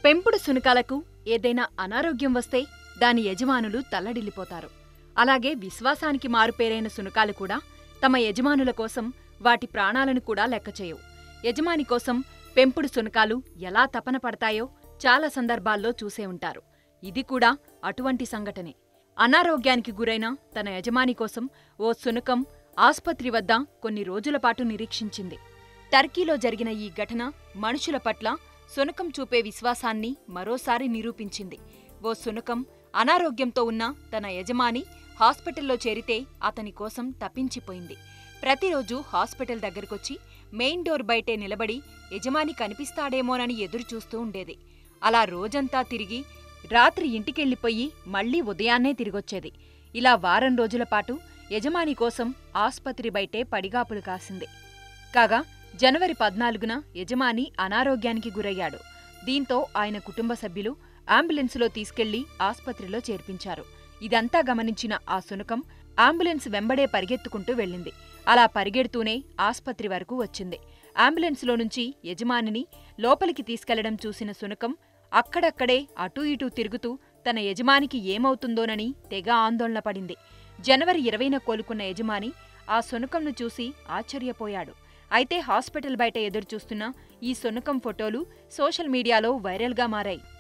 పెంపుడు శునకాలకు ఏదైనా అనారోగ్యం వస్తే దాని యజమానులు తల్లడిల్లిపోతారు. అలాగే విశ్వాసానికి మారుపేరైన శునకాలు కూడా తమ యజమానుల కోసం వాటి ప్రాణాలను కూడా లెక్కచేయవు. యజమాని కోసం పెంపుడు శునకాలు ఎలా తపన పడతాయో చాలా సందర్భాల్లో చూసే ఉంటారు. ఇది కూడా అటువంటి సంఘటనే. అనారోగ్యానికి గురైన తన యజమాని కోసం ఓ శునకం ఆస్పత్రి వద్ద కొన్ని రోజులపాటు నిరీక్షించింది. టర్కీలో జరిగిన ఈ ఘటన మనుషుల పట్ల శునకం చూపే విశ్వాసాన్ని మరోసారి నిరూపించింది. ఓ శునకం అనారోగ్యంతో ఉన్న తన యజమాని హాస్పిటల్లో చేరితే అతని కోసం తప్పించిపోయింది. ప్రతిరోజు హాస్పిటల్ దగ్గరకొచ్చి మెయిన్ డోర్ బయటే నిలబడి యజమాని కనిపిస్తాడేమోనని ఎదురుచూస్తూ ఉండేది. అలా రోజంతా తిరిగి రాత్రి ఇంటికెళ్ళిపోయి మళ్లీ ఉదయాన్నే తిరిగొచ్చేది. ఇలా వారం రోజులపాటు యజమాని కోసం ఆస్పత్రి బయటే పడిగాపులు కాసింది. కాగా జనవరి 14న యజమాని అనారోగ్యానికి గురయ్యాడు. దీంతో ఆయన కుటుంబ సభ్యులు అంబులెన్సులో తీసుకెళ్లి ఆస్పత్రిలో చేర్పించారు. ఇదంతా గమనించిన ఆ శునకం అంబులెన్స్ వెంబడే పరిగెత్తుకుంటూ వెళ్ళింది. అలా పరిగెడుతూనే ఆస్పత్రి వరకు వచ్చింది. అంబులెన్సులో నుంచి యజమానిని లోపలికి తీసుకెళ్లడం చూసిన శునకం అక్కడక్కడే అటూ ఇటూ తిరుగుతూ తన యజమానికి ఏమవుతుందోనని తెగ ఆందోళన పడింది. జనవరి 20న కోలుకున్న యజమాని ఆ శునకంను చూసి ఆశ్చర్యపోయాడు. అయితే హాస్పిటల్ బయట ఎదురుచూస్తున్న ఈ శునకం ఫోటోలు సోషల్ మీడియాలో వైరల్గా మారాయి.